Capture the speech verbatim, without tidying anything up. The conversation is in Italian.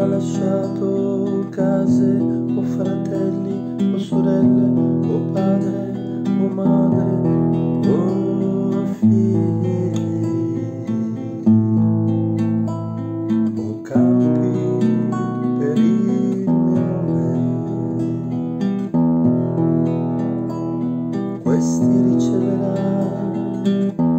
lasciato case o fratelli o sorelle o padre o madre o figli o campi per il mio nome. Questi riceverai